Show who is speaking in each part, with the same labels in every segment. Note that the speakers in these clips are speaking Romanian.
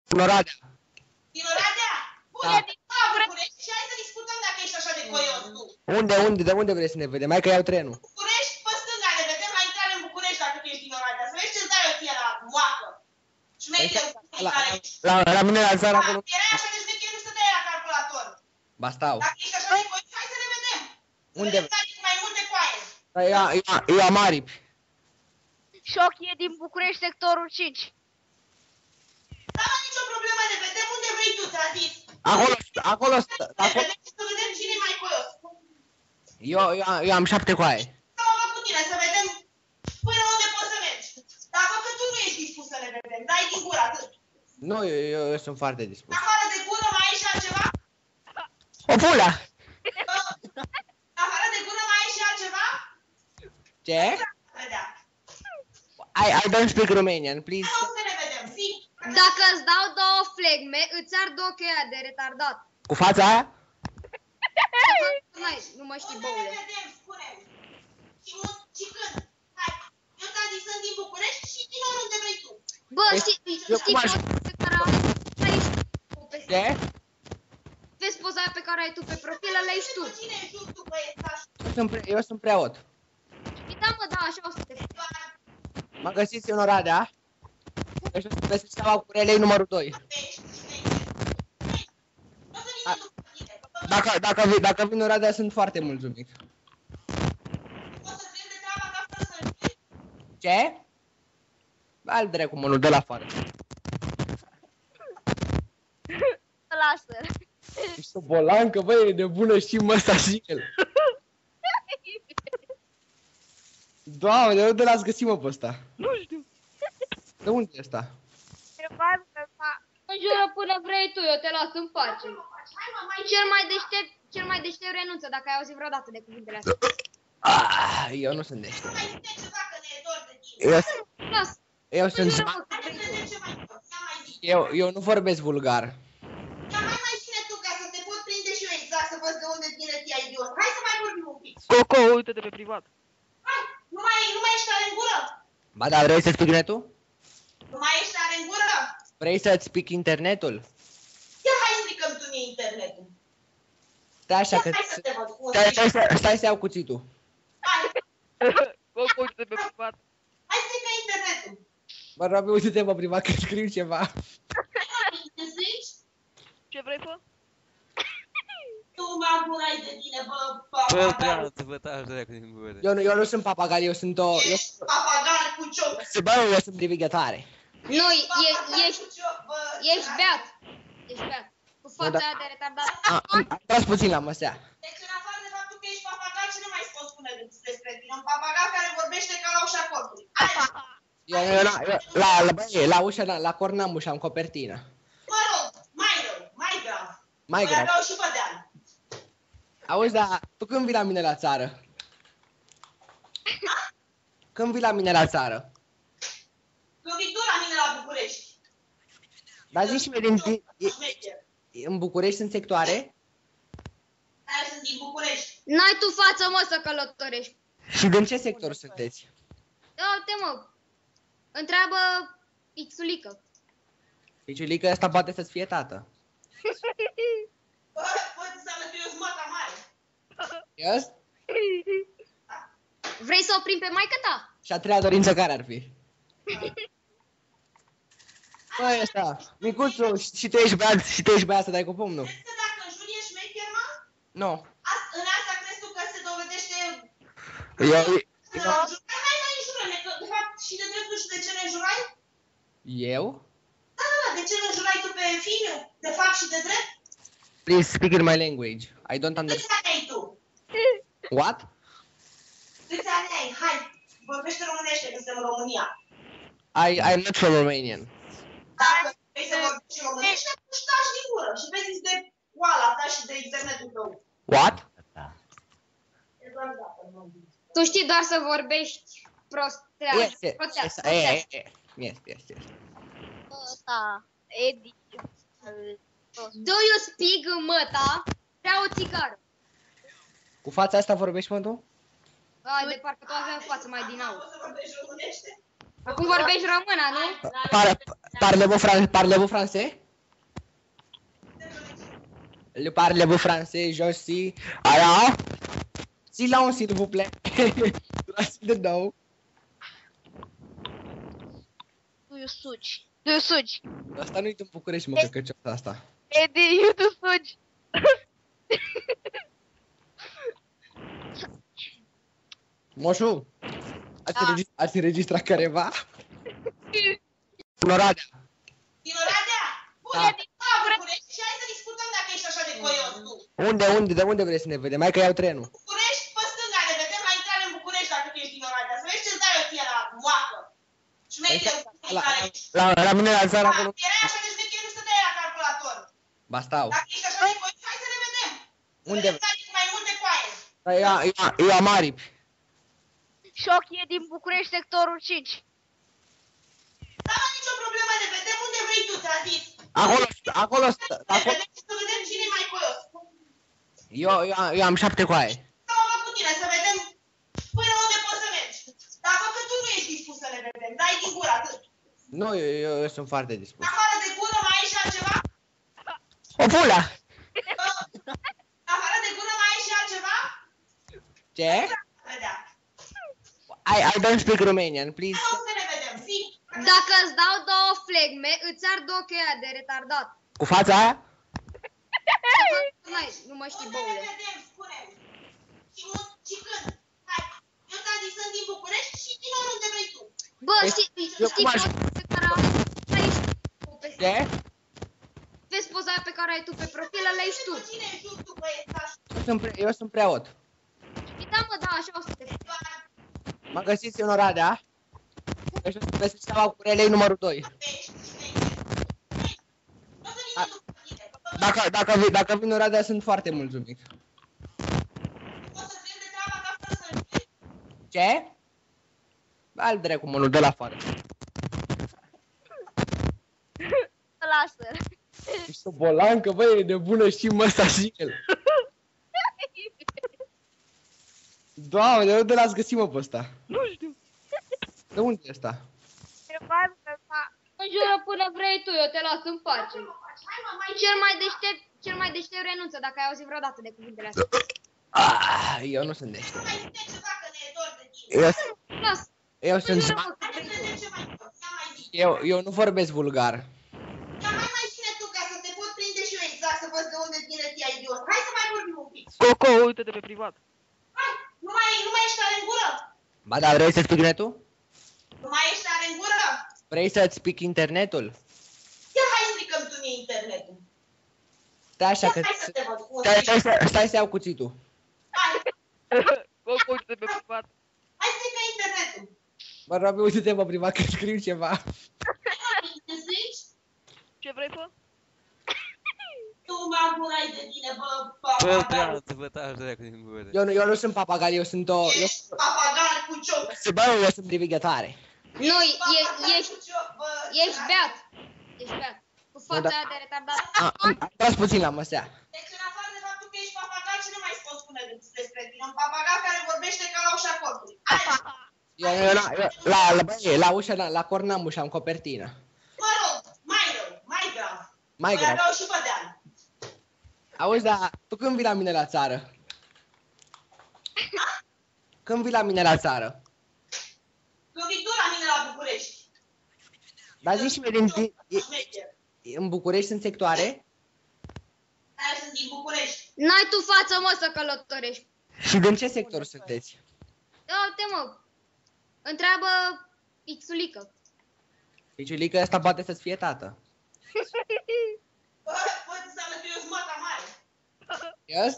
Speaker 1: Din Oradea.
Speaker 2: Din Oradea? Bune, din București și hai să discutăm dacă ești așa de coios tu.
Speaker 1: De unde vrei să ne vedem? Hai că iau trenul.
Speaker 2: București, pe stânga, ne vedem la intrare în București dacă tu ești din Oradea. Să vezi ce-ți dai eu ție la moacă. Șmecherul care ești.
Speaker 1: La mine la țară acolo.
Speaker 2: Erai așa de șmecher, nu stăteai la calculator.
Speaker 1: Ba stau.
Speaker 2: Dacă ești așa de coios, hai să ne vedem.
Speaker 1: Unde?
Speaker 2: Să vedem cu mai multe coaie.
Speaker 1: Eu am aripi.
Speaker 3: Șoc e din București, sectorul 5.
Speaker 2: Da, mă, nicio problemă, ne vedem unde vrei tu, ți-a zis.
Speaker 1: Acolo.
Speaker 2: Ne vedem și să vedem cine e mai coios.
Speaker 1: Eu am 7 coaie.
Speaker 2: Să mă văd cu tine, să vedem până unde poți să mergi. Dacă că tu nu ești dispus să ne vedem, dai din gură atât.
Speaker 1: Nu, eu sunt foarte dispus.
Speaker 2: Afară de gură mai ai și altceva?
Speaker 1: O pula!
Speaker 2: Afară de gură mai ai și altceva?
Speaker 1: Ce?
Speaker 2: Vedea.
Speaker 1: I don't speak Romanian, please.
Speaker 2: Hai, mă, să ne vedem, zi.
Speaker 3: Dacă îți dau 2 flegme, îți ard ochii ăia de retardat.
Speaker 1: Cu fața aia?
Speaker 3: Nu mă știi,
Speaker 2: Unde ne
Speaker 3: băule.
Speaker 2: vedem, spune-mi. Și când? Hai, eu ți-am zis, sunt din București și din oriunde vrei tu.
Speaker 3: Bă, știi poza pe care ai tu pe...
Speaker 1: Ce?
Speaker 3: Vezi poza aia pe care ai tu pe profil, ăla ești tu.
Speaker 2: Cine ești tu, băiețaș?
Speaker 1: Eu sunt preot.
Speaker 3: Da, mă, da, așa o să te fac.
Speaker 1: M-am găsit în Oradea. Deci o să vezi steaua Curelei numărul 2. Dacă vin în Oradea sunt foarte mulțumit. Ce? Al dracu, mă, nu dă la afară.
Speaker 3: Lasă.
Speaker 1: Ești o bolancă, băi, e nebună și măsta și el. Doamne, de unde l-ați găsit, mă, pe ăsta?
Speaker 3: Nu știu.
Speaker 1: De unde e ăsta?
Speaker 3: Înjură până vrei tu, eu te las în pace. Cel mai deștept renunță, dacă ai auzit vreodată de cuvintele astea.
Speaker 1: Eu nu sunt deștept.
Speaker 3: Lasă.
Speaker 1: Eu sunt... Eu nu vorbesc vulgar.
Speaker 2: Dar mai ține tu ca să te pot prinde și eu exact să văd de unde vine tia idiot. Hai să mai vorbim un pic.
Speaker 4: Coco, uite-te pe privat.
Speaker 2: Hai, nu mai ești tare în gură?
Speaker 1: Ba da, vrei să-ți pic netul?
Speaker 2: Nu mai ești tare în gură?
Speaker 1: Vrei să-ți pic internetul?
Speaker 2: Ia hai stricăm tu mie internetul.
Speaker 1: Stai așa că...
Speaker 2: Hai să te văd.
Speaker 1: Stai să iau cuțitul.
Speaker 2: Hai,
Speaker 4: Coco, uite-te pe privat.
Speaker 2: hai strică internetul.
Speaker 1: Mă rog, uite-te pe privat că scriu ceva.
Speaker 2: Zici?
Speaker 4: Ce vrei, fă?
Speaker 2: Tu mă apurai de tine, bă,
Speaker 5: Bă,
Speaker 2: papagal.
Speaker 5: să vă taci dracu din gură.
Speaker 1: Eu nu sunt papagal, eu sunt o...
Speaker 2: Ești papagal cu cioc.
Speaker 1: Bă, eu sunt privighetare.
Speaker 3: Nu,
Speaker 2: Ești
Speaker 3: ești beat. Ești beat. Cu fața aia de retardat.
Speaker 1: Am tras puțin la măsea.
Speaker 2: Deci în afară de faptul că ești papagal, ce nu mai spus spune despre tine? Un papagal care vorbește ca la ușa cortului.
Speaker 1: La ușa, la cor n-am ușa, am copertină.
Speaker 2: Mă rog, mai rău, mai grav.
Speaker 1: Mai grav.
Speaker 2: Mai și pe deal.
Speaker 1: Auzi, dar tu când vii la mine la țară? Când vii la mine la țară?
Speaker 2: Când vii tu la mine la București.
Speaker 1: Dar zici mie, în București sunt sectoare?
Speaker 2: Aia sunt din București.
Speaker 3: N-ai tu față, mă, să călătorești.
Speaker 1: Și din ce sector sunteți?
Speaker 3: Uite, mă. Întreabă Ixulică.
Speaker 1: Piciulică, asta poate să-ți fie tată.
Speaker 2: Bă, poți să arăt eu mata mare.
Speaker 1: Yes?
Speaker 3: Vrei să oprim pe maică ta?
Speaker 1: Și a treia dorință care ar fi? Băi, ăsta, micuțu, și tu ești băiat să dai cu pumnul?
Speaker 2: Crezi că dacă înjuri e șmecher, mă?
Speaker 1: Nu.
Speaker 2: În asta crezi tu că se dovedește...
Speaker 1: Eu...
Speaker 2: Hai mai înjură-ne, că de fapt și de drept nu știu de ce ne înjurai?
Speaker 1: Eu?
Speaker 2: Da, de ce ne înjurai tu pe film? De fapt și de drept?
Speaker 1: Please speak in my language. I don't understand.
Speaker 2: Câți ani ai tu?
Speaker 1: What?
Speaker 2: Câți ani ai? Hai, vorbește românește, că suntem în România.
Speaker 1: I'm not from Romanian.
Speaker 2: Dacă vrei să vorbești românește, își taci din gură și vezi de oala ta și de internetul tău.
Speaker 1: What?
Speaker 3: Tu știi doar să vorbești
Speaker 1: Yes.
Speaker 3: Ăsta, Edi. Do you speak, măta? Vreau o țigară.
Speaker 1: Cu fața asta vorbești, mă, tu?
Speaker 3: Ai, de parcă tu aveai o față mai din aur.
Speaker 2: Poți să vorbești românește?
Speaker 3: Acum vorbești română, nu?
Speaker 1: Parlez-vous français? Parlez-vous français, je suis... Alors? Silence, s'il vous plaît. De nou.
Speaker 3: Tu suci. Tu suci.
Speaker 1: Asta nu-i în București, mă, căcăcioasa asta.
Speaker 4: Edi, eu tu sugi.
Speaker 1: Moșu, ați înregistrat careva? În Oradea.
Speaker 2: Din Oradea? Bune,
Speaker 1: Da.
Speaker 2: din București și hai să discutăm dacă ești așa de coios tu.
Speaker 1: De unde vrei să ne vedem? Hai că iau trenul.
Speaker 2: București, pe stânga, ne vedem la intrare în București dacă tu ești din Oradea. Să vezi ce îți dai eu ție la moacă. Șmecher, care ești.
Speaker 1: La mine la țară acolo.
Speaker 2: Erai așa de șmecher, nu stăteai la calculator.
Speaker 1: Ba stau.
Speaker 2: Dacă ești așa de coios, hai să ne vedem.
Speaker 1: Unde?
Speaker 2: Să vedem cu mai multe coaie.
Speaker 1: Eu am aripi.
Speaker 3: Șoc e din București, sectorul 5.
Speaker 2: Da, mă, nicio problemă, ne vedem unde vrei tu, ți-a zis.
Speaker 1: Acolo.
Speaker 2: Ne vedem să vedem cine e mai coios.
Speaker 1: Eu am 7 coaie.
Speaker 2: Să mă fac cu tine, să vedem până unde poți să mergi. Dacă că tu nu ești dispus să ne vedem, dai din gură atât.
Speaker 1: Nu, eu sunt foarte dispus.
Speaker 2: Afară de gură mai ai și altceva?
Speaker 1: O pula!
Speaker 2: Afară de gură mai ai și altceva?
Speaker 1: Ce?
Speaker 2: Vedea.
Speaker 1: I don't speak Romanian, please.
Speaker 2: Hai, o să ne vedem, zi.
Speaker 3: Dacă îți dau 2 flegme, îți ard ochii ăia de retardat.
Speaker 1: Cu fața aia?
Speaker 3: Nu mă știi,
Speaker 2: O să ne
Speaker 3: băule.
Speaker 2: vedem, spune-mi. Și când? Hai, eu ți-am zis, sunt din București și din oriunde vrei tu.
Speaker 3: Bă,
Speaker 1: Eu
Speaker 3: știi
Speaker 1: cum aș-
Speaker 3: poza pe care o ai tu?
Speaker 1: Ce?
Speaker 3: Vezi poza aia pe care o ai tu pe profil, ăla ești tu.
Speaker 2: Cu cine ești tu, băiețaș?
Speaker 1: Eu sunt preot.
Speaker 3: Da, mă, da, așa o să te fac.
Speaker 1: M-a găsit în Oradea. Deci o să vezi steaua Curelei numărul 2. Dacă vin în Oradea sunt foarte mulțumit. Ce? Al dracu, mă, nu dă la afară.
Speaker 3: Lasă.
Speaker 1: Ești o bolancă, băi, e nebună și măsta și el. Doamne, de unde l-ați găsit, mă, pe ăsta?
Speaker 4: Nu știu.
Speaker 1: De unde e ăsta?
Speaker 3: Înjură până vrei tu, eu te las în pace. Cel mai deștept renunță, dacă ai auzit vreodată de cuvintele astea.
Speaker 1: Eu nu sunt deștept.
Speaker 2: Mai zice ceva că ne e dor de tine.
Speaker 3: Las.
Speaker 1: Eu sunt...
Speaker 3: Înjură, mă, că
Speaker 2: Hai
Speaker 3: vrei
Speaker 2: să
Speaker 3: tu.
Speaker 2: vedem ce mai pot. Ia mai zi.
Speaker 1: Eu nu vorbesc vulgar.
Speaker 2: Ia mai ține tu ca să te pot prinde și eu exact să văd de unde vine tia idiot. Hai să mai vorbim un pic.
Speaker 4: Coco, uite-te pe privat.
Speaker 2: Hai, nu mai ești tare în gură?
Speaker 1: Ba da, vrei să speak netul?
Speaker 2: Nu mai ești tare în gură?
Speaker 1: Vrei să-ți speak internetul?
Speaker 2: Ia hai stricăm tu mie internetul.
Speaker 1: Stai așa
Speaker 2: Ia
Speaker 1: că...
Speaker 2: hai să te văd cum o strici.
Speaker 1: Stai să iau cuțitul.
Speaker 2: Hai,
Speaker 4: Coco, uite-te pe privat.
Speaker 2: hai strică internetul.
Speaker 1: Mă rog, uite-te pe privat că scriu ceva.
Speaker 2: Îmi zici?
Speaker 4: Ce vrei, fă?
Speaker 2: Tu mă apurai de tine, bă,
Speaker 5: Bă,
Speaker 2: papagal.
Speaker 5: să vă taci dracu din gură.
Speaker 1: Eu nu sunt papagal, eu sunt o...
Speaker 2: Ești papagal cu cioc.
Speaker 1: Eu sunt privighetare.
Speaker 3: Nu,
Speaker 2: Papagal
Speaker 3: ești
Speaker 2: cu cioc, bă.
Speaker 3: ești beat. Ești beat. Cu fața aia de retardat.
Speaker 1: Am tras puțin la măsea.
Speaker 2: Deci în afară de faptul că ești papagal, ce nu mai pot spune despre tine? Un papagal care vorbește ca la ușa cortului.
Speaker 1: La ușa, la cor n-am ușa, am copertină.
Speaker 2: Mă rog, mai rău, mai grav.
Speaker 1: Mai grav.
Speaker 2: Vreau și pe deal.
Speaker 1: Auzi, dar tu când vii la mine la țară? Când vii la mine la țară?
Speaker 2: Când vii tu la mine la București.
Speaker 1: Dar zici și mie, în București sunt sectoare?
Speaker 2: Aia sunt din București.
Speaker 3: N-ai tu față, mă, să călătorești.
Speaker 1: Și din ce sector sunteți?
Speaker 3: Uite, mă. Întreabă Ixulică.
Speaker 1: Piciulică, asta poate să-ți fie tată.
Speaker 2: Bă, poate să arăt eu mata mare.
Speaker 1: Yes?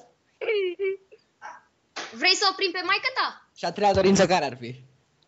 Speaker 3: Vrei să oprim pe maică ta?
Speaker 1: Și a treia dorință care ar fi?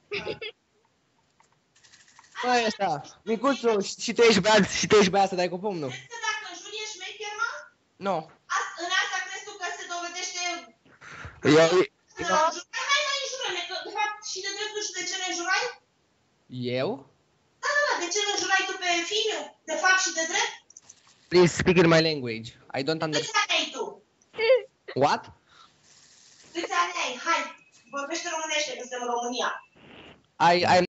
Speaker 1: Băi, ăsta, micuțu, și tu ești băiat să dai cu pumnul?
Speaker 2: Crezi că dacă înjuri e șmecher, mă?
Speaker 1: Nu.
Speaker 2: În asta crezi tu că se dovedește...
Speaker 1: Eu?
Speaker 2: Hai, înjură-ne, că de fapt și de drept nu știu de ce ne înjurai?
Speaker 1: Eu?
Speaker 2: Da, de ce ne înjurai tu pe film? De fapt și de drept?
Speaker 1: Please speak in my language. I don't
Speaker 2: Câți
Speaker 1: understand.
Speaker 2: ani ai tu?
Speaker 1: What?
Speaker 2: Câți ani ai? Hai, vorbește românește, că suntem în România.
Speaker 1: I'm